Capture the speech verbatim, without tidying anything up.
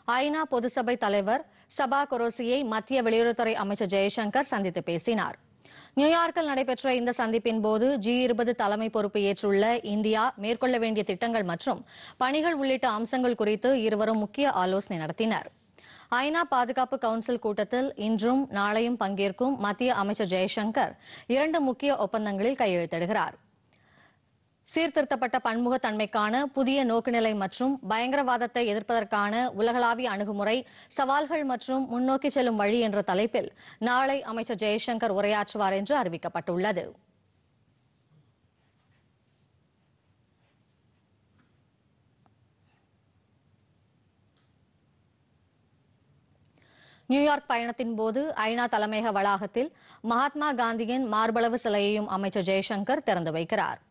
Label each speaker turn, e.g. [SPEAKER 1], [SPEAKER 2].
[SPEAKER 1] ஐநா பொதுசபை தலைவர் சபா கொரோசியை மத்திய வெளியுறவுத்துறை அமைச்சர் ஜெய்சங்கர் சந்தித்து பேசினார். நியூயார்க்கில் நடைபெற்ற இந்த சந்திப்பின் போது ஜி இருபது தலைமை பொறுப்பு ஏற்றுள்ள இந்தியா மேற்கொள்ள வேண்டிய திட்டங்கள் மற்றும் பணிகள் உள்ளிட்ட அம்சங்கள் குறித்து இருவரும் முக்கிய ஆலோசனை நடத்தினர். ஐநா பாதுகாப்பு கவுன்சில் கூட்டத்தில் இன்றும் நாளையும் பங்கேற்கும் மத்திய அமைச்சர் ஜெய்சங்கர் இரண்டு முக்கிய ஒப்பந்தங்களில் கையெழுத்திடுகிறார். சீர்திருத்தப்பட்ட பன்முகத்தன்மைக்கான புதிய நோக்குநிலை மற்றும் பயங்கரவாதத்தை எதிர்ப்பதற்கான உலகளாவிய அணுகுமுறை, சவால்கள் மற்றும் முன்னோக்கி செல்லும் வழி என்ற தலைப்பில் நாளை அமைச்சர் ஜெய்சங்கர் உரையாற்றுவார் என்று அறிவிக்கப்பட்டுள்ளது. நியூயார்க் பயணத்தின் போது ஐநா தலைமையக வளாகத்தில் மகாத்மா காந்தியின் மார்பளவு சிலையையும் அமைச்சர் ஜெய்சங்கர் திறந்து வைக்கிறார்.